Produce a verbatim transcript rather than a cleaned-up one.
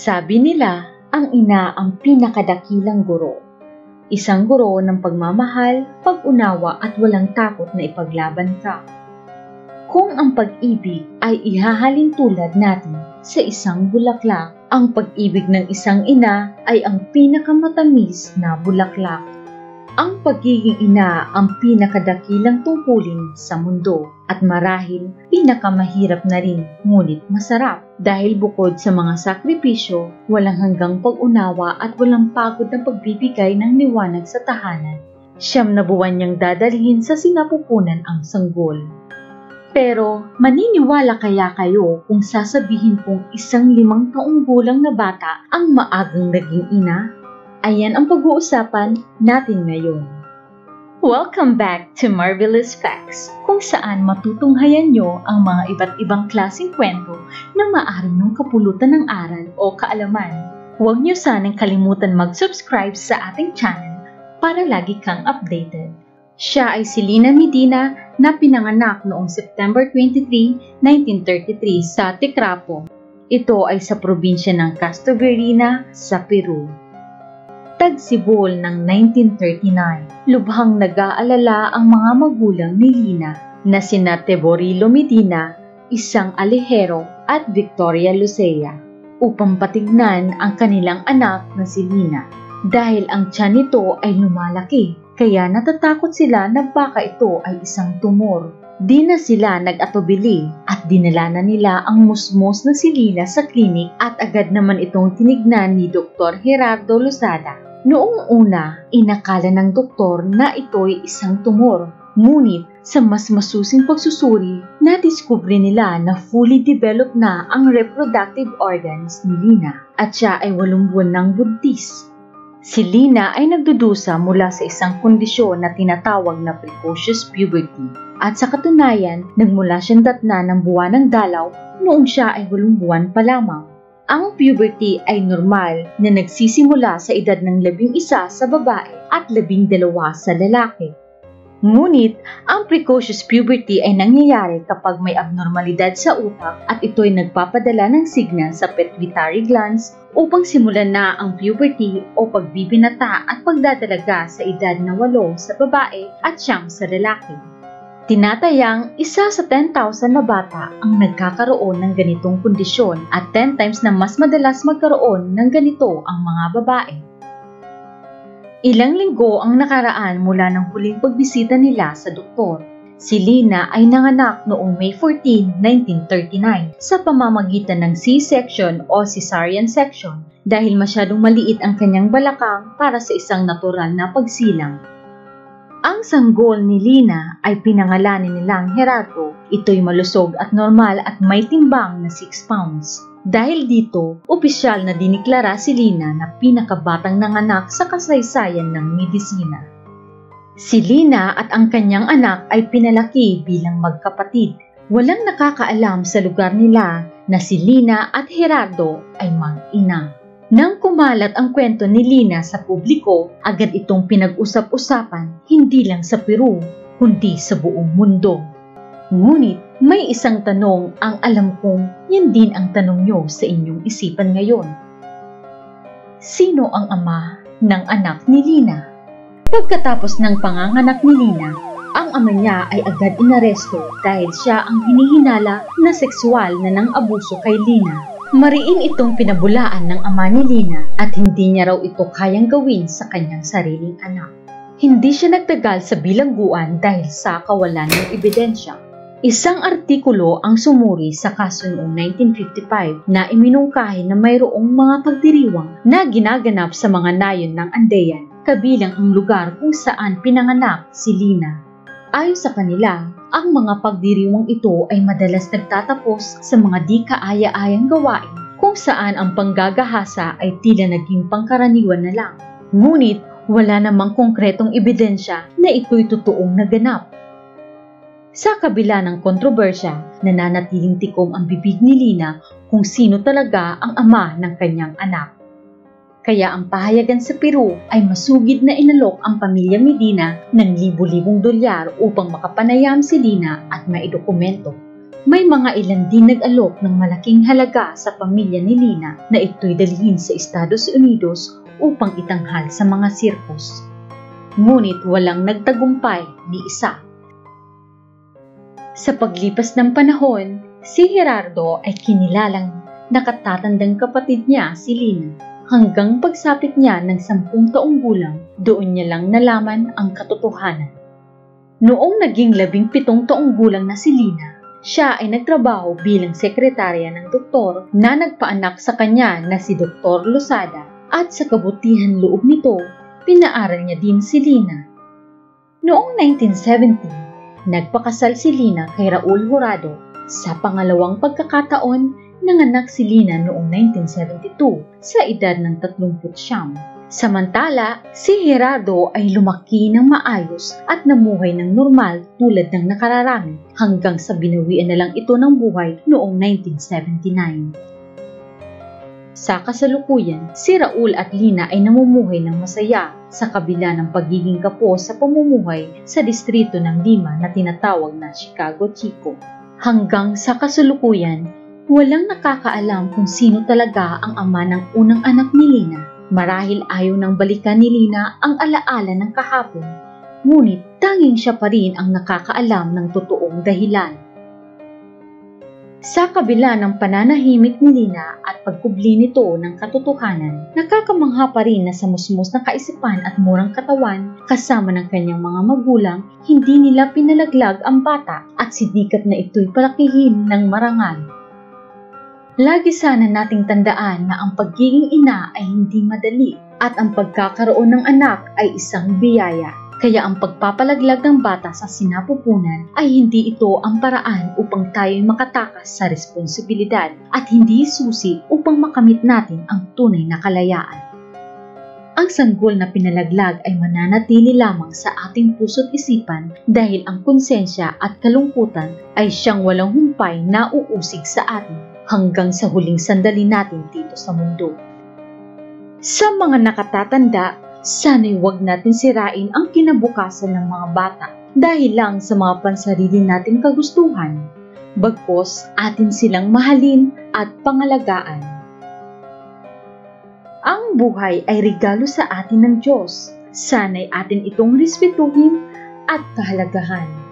Sabi nila, ang ina ang pinakadakilang guro. Isang guro ng pagmamahal, pag-unawa at walang takot na ipaglaban ka. Kung ang pag-ibig ay ihahalin tulad natin sa isang bulaklak, ang pag-ibig ng isang ina ay ang pinakamatamis na bulaklak. Ang pagiging ina ang pinakadakilang tungkulin sa mundo at marahil pinakamahirap na rin ngunit masarap dahil bukod sa mga sakripisyo, walang hanggang pag-unawa at walang pagod na pagbibigay ng liwanag sa tahanan. Siyam na buwan niyang dadalhin sa sinapupunan ang sanggol. Pero maniniwala kaya kayo kung sasabihin kong isang limang taong gulang na bata ang maagang naging ina? Ayan ang pag-uusapan natin ngayon. Welcome back to Marvelous Facts, kung saan matutunghayan nyo ang mga iba't ibang klaseng kwento na maaari nyong kapulutan ng aral o kaalaman. Huwag nyo sanang kalimutan mag-subscribe sa ating channel para lagi kang updated. Siya ay si Lina Medina na pinanganak noong September twenty-third, nineteen thirty-three sa Ticrapo. Ito ay sa probinsya ng Castoverina sa Peru. Tagsibol ng nineteen thirty-nine, lubhang nag-aalala ang mga magulang ni Lina na sina Teborilo Medina, isang alihero at Victoria Lucea, upang patignan ang kanilang anak na si Lina. Dahil ang tiyan nito ay lumalaki, kaya natatakot sila na baka ito ay isang tumor. Di na sila nag-atubili at dinala na nila ang musmos na si Lina sa klinik at agad naman itong tinignan ni Doktor Gerardo Lozada. Noong una, inakala ng doktor na ito'y isang tumor. Ngunit sa mas masusing pagsusuri, nadiskubre nila na fully developed na ang reproductive organs ni Lina at siya ay walong buwan ng buntis. Si Lina ay nagdudusa mula sa isang kondisyon na tinatawag na precocious puberty at sa katunayan, nagmula siyang datna ng buwan ng dalaw noong siya ay walong buwan pa lamang. Ang puberty ay normal na nagsisimula sa edad ng labing isa sa babae at labing dalawa sa lalaki. Ngunit, ang precocious puberty ay nangyayari kapag may abnormalidad sa utak at ito'y nagpapadala ng signal sa pituitary glands upang simulan na ang puberty o pagbibinata at pagdadalaga sa edad na walo sa babae at siyam sa lalaki. Tinatayang isa sa ten thousand na bata ang nagkakaroon ng ganitong kondisyon at ten times na mas madalas magkaroon ng ganito ang mga babae. Ilang linggo ang nakaraan mula ng huling pagbisita nila sa doktor. Si Lina ay nanganak noong May fourteenth, nineteen thirty-nine sa pamamagitan ng C-section o cesarean section dahil masyadong maliit ang kanyang balakang para sa isang natural na pagsilang. Ang sanggol ni Lina ay pinangalanan nilang Gerardo. Ito'y malusog at normal at may timbang na six pounds. Dahil dito, opisyal na diniklara si Lina na pinakabatang nanganak sa kasaysayan ng medisina. Si Lina at ang kanyang anak ay pinalaki bilang magkapatid. Walang nakakaalam sa lugar nila na si Lina at Gerardo ay mag-ina. Nang kumalat ang kwento ni Lina sa publiko, agad itong pinag-usap-usapan hindi lang sa Peru, kundi sa buong mundo. Ngunit may isang tanong ang alam kong yan din ang tanong nyo sa inyong isipan ngayon. Sino ang ama ng anak ni Lina? Pagkatapos ng panganganak ni Lina, ang ama niya ay agad inaresto dahil siya ang hinihinala na sexual na nang abuso kay Lina. Mariin itong pinabulaan ng ama ni Lina at hindi niya raw ito kayang gawin sa kanyang sariling anak. Hindi siya nagtagal sa bilangguan dahil sa kawalan ng ebidensya. Isang artikulo ang sumuri sa kaso noong nineteen fifty-five na iminungkahi na mayroong mga pagdiriwang na ginaganap sa mga nayon ng Andean, kabilang ang lugar kung saan pinanganak si Lina. Ayon sa kanila, ang mga pagdiriwang ito ay madalas nagtatapos sa mga di kaaya-ayang gawain kung saan ang panggagahasa ay tila naging pangkaraniwan na lang. Ngunit wala namang konkretong ebidensya na ito'y totoong naganap. Sa kabila ng kontrobersya, nananatiling tikom ang bibig ni Lina kung sino talaga ang ama ng kanyang anak. Kaya ang pahayagan sa Peru ay masugid na inalok ang pamilya Medina ng libu-libong dolyar upang makapanayam si Lina at maidokumento. May mga ilan din nag-alok ng malaking halaga sa pamilya ni Lina na ito'y dalhin sa Estados Unidos upang itanghal sa mga sirkus. Ngunit walang nagtagumpay ni isa. Sa paglipas ng panahon, si Gerardo ay kinilalang nakatatandang kapatid niya si Lina. Hanggang pagsapit niya ng sampung taong gulang, doon niya lang nalaman ang katotohanan. Noong naging labing pitong taong gulang na si Lina, siya ay nagtrabaho bilang sekretarya ng doktor na nagpaanak sa kanya na si Doktor Losada, at sa kabutihan loob nito, pinaaral niya din si Lina. Noong nineteen seventy, nagpakasal si Lina kay Raul Jurado. Sa pangalawang pagkakataon, nanganak si Lina noong nineteen seventy-two sa edad ng tatlumput siyam. Samantala, si Gerardo ay lumaki ng maayos at namuhay ng normal tulad ng nakararami hanggang sa binawian na lang ito ng buhay noong nineteen seventy-nine. Sa kasalukuyan, si Raul at Lina ay namumuhay ng masaya sa kabila ng pagiging kapos sa pamumuhay sa distrito ng Lima na tinatawag na Chicago Chico. Hanggang sa kasalukuyan, walang nakakaalam kung sino talaga ang ama ng unang anak ni Lina. Marahil ayaw nang balikan ni Lina ang alaala ng kahapon, ngunit tanging siya pa rin ang nakakaalam ng totoong dahilan. Sa kabila ng pananahimik ni Lina at pagkubli nito ng katotohanan, nakakamangha pa rin na sa musmus na kaisipan at murang katawan kasama ng kanyang mga magulang, hindi nila pinalaglag ang bata at sinikap na ito'y palakihin ng marangal. Lagi sana nating tandaan na ang pagiging ina ay hindi madali at ang pagkakaroon ng anak ay isang biyaya. Kaya ang pagpapalaglag ng bata sa sinapupunan ay hindi ito ang paraan upang tayo'y makatakas sa responsibilidad at hindi susi upang makamit natin ang tunay na kalayaan. Ang sanggol na pinalaglag ay mananatili lamang sa ating puso't isipan dahil ang konsensya at kalungkutan ay siyang walang humpay na uusig sa atin hanggang sa huling sandali natin dito sa mundo. Sa mga nakatatanda, sana'y huwag natin sirain ang kinabukasan ng mga bata dahil lang sa mga pansarili nating kagustuhan, bagkus atin silang mahalin at pangalagaan. Ang buhay ay regalo sa atin ng Diyos. Sana'y atin itong respetuhin at kahalagahan.